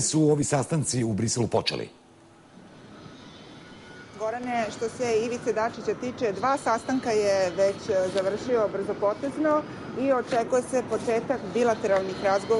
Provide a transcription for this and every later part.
su ovi sastanci u Briselu počeli? Gorane, što se Ivice Dačića tiče, 2 sastanka je već završio brzopotezno i očekuje se početak bilateralnih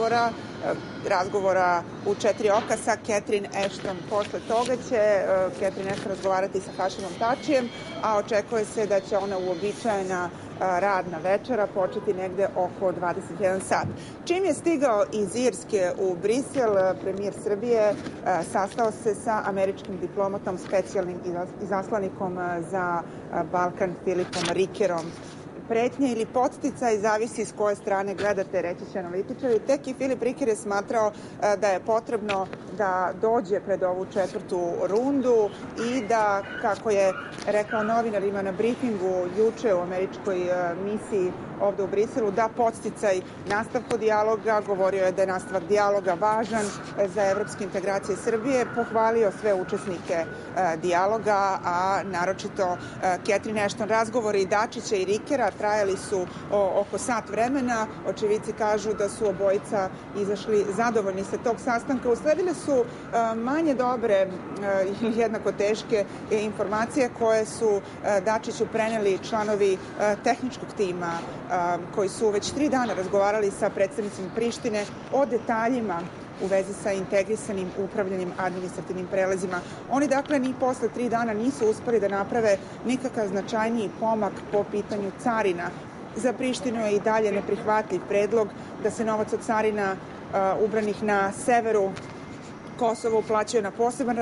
razgovora u 4 oka sa Catherine Ashton. Posle toga će Catherine Ashton razgovarati sa Hašimom Tačijem, a očekuje se da će ona uobičajena radna večera početi negde oko 21 sat. Čim je stigao iz Irske u Brisel, premijer Srbije sastao se sa američkim diplomatom, specijalnim izaslanikom za Balkan Filipom Rikerom. Pretnje ili podsticaj zavisi s koje strane gledate, reći će analitičari. Tek i Filip Riker je smatrao da je potrebno da dođe pred ovu 4. rundu i da, kako je rekao novinarima na briefingu juče u američkoj misiji ovde u Briselu, da podsticaj nastavku dijaloga. Govorio je da je nastavak dijaloga važan za evropske integracije Srbije. Pohvalio sve učesnike dijaloga, a naročito Catherine Ashton. Razgovori Dačića i Rikera trajali su oko sat vremena. Očevici kažu da su obojica izašli zadovoljni sa tog sastanka. Usledile su manje dobre ili jednako teške informacije koje su Dačiću preneli članovi tehničkog tima koji su već 3 dana razgovarali sa predstavnicima Prištine o detaljima u vezi sa integrisanim upravljanjem administrativnim prelazima. Oni dakle ni posle 3 dana nisu uspeli da naprave nikakav značajniji pomak po pitanju carina. Za Prištinu je i dalje neprihvatljiv predlog da se novac od carina ubranih na severu Kosovo uplaćuje na poseban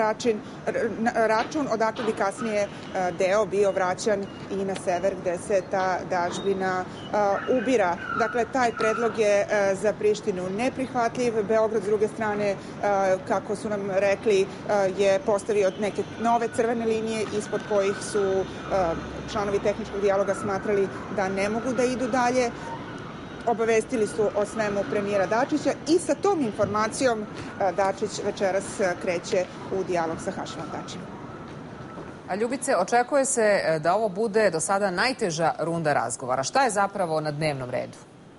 račun, odakle bi kasnije deo bio vraćan i na sever gde se ta dažbina ubira. Dakle, taj predlog je za Prištinu neprihvatljiv. Beograd, s druge strane, kako su nam rekli, je postavio neke nove crvene linije ispod kojih su članovi tehničkog dijaloga smatrali da ne mogu da idu dalje. Obavestili su o svemu premijera Dačića i sa tom informacijom Dačić večeras kreće u dijalog sa Hašimom Tačijem. Ljubice, očekuje se da ovo bude do sada najteža runda razgovora. Šta je zapravo na dnevnom redu?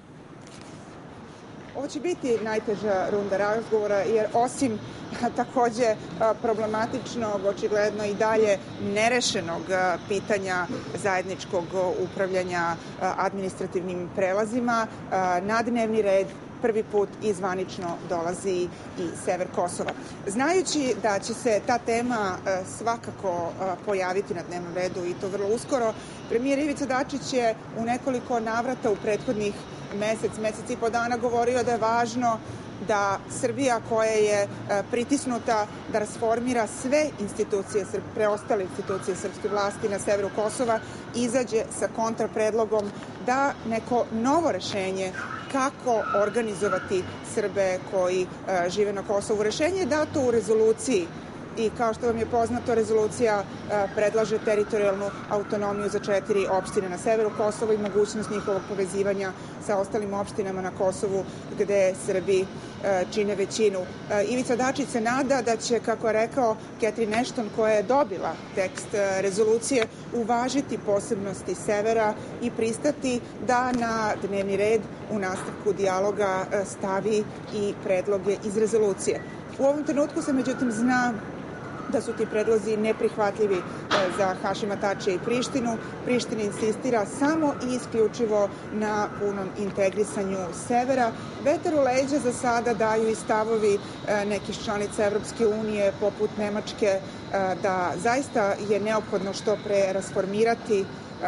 Ovo će biti najteža runda razgovora jer osim takođe problematičnog, očigledno i dalje nerešenog pitanja zajedničkog upravljanja administrativnim prelazima, na dnevni red prvi put i zvanično dolazi i sever Kosova. Znajući da će se ta tema svakako pojaviti na dnevnom redu i to vrlo uskoro, premijer Ivica Dačić je u nekoliko navrata u prethodnih mesec i po dana govorio da je važno da Srbija koja je pritisnuta da rasformira sve institucije, preostale institucije srpske vlasti na severu Kosova, izađe sa kontrapredlogom da neko novo rešenje kako organizovati Srbe koji žive na Kosovu. Rešenje je dato u rezoluciji i kao što vam je poznato, rezolucija predlaže teritorijalnu autonomiju za 4 opštine na severu Kosova i mogućnost njihovog povezivanja sa ostalim opštinama na Kosovu gde Srbi čine većinu. Ivica Dačić se nada da će, kako je rekao Catherine Ashton, koja je dobila tekst rezolucije, uvažiti posebnosti severa i pristati da na dnevni red u nastavku dijaloga stavi i predloge iz rezolucije. U ovom trenutku se međutim zna da su ti predlozi neprihvatljivi za Hašima Tačija i Prištinu. Priština insistira samo i isključivo na punom integrisanju severa. Vetar u leđa za sada daju i stavovi nekih članica Evropske unije, poput Nemačke, da zaista je neophodno što pre rasformirati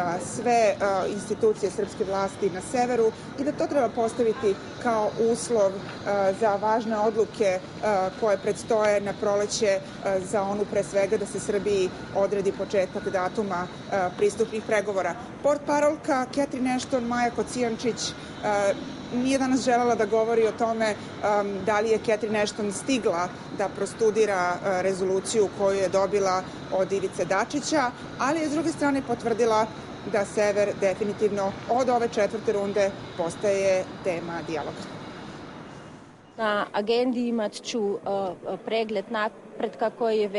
sve institucije srpske vlasti na severu i da to treba postaviti kao uslov za važne odluke koje predstoje na proleće za onu pre svega da se Srbiji odredi početak datuma pristupnih pregovora. Portparolka Catherine Ashton, Maja Kocijančić, nije danas želela da govori o tome da li je Catherine Ashton stigla da prostudira rezoluciju koju je dobila od Ivice Dačića, ali je s druge strane potvrdila da sever definitivno od ove 4. runde postaje tema dijaloga. Na agendi imat ću pregled napretka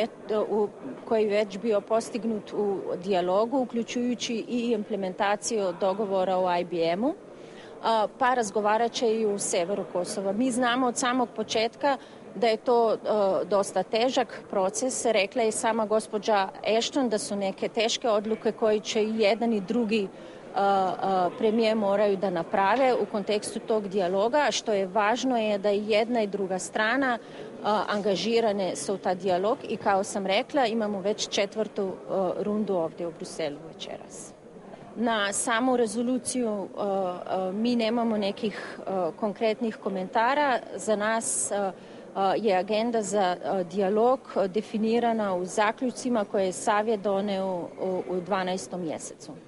koji je već bio postignut u dijalogu, uključujući i implementaciju dogovora o IBM-u, pa razgovarat će i u severu Kosova. Mi znamo od samog početka da je to dosta težak proces. Rekla je sama gospođa Ashton da su neke teške odluke koje će i jedan i drugi premijer moraju da naprave u kontekstu tog dijaloga. Što je važno je da i jedna i druga strana angažirane su u ta dijalog i kao sam rekla imamo već 4. rundu ovdje u Bruselu večeras. Na samu rezoluciju mi nemamo nekih konkretnih komentara. Za nas je agenda za dijalog definirana u zaključcima koje je Savjet doneo u 12. mjesecu.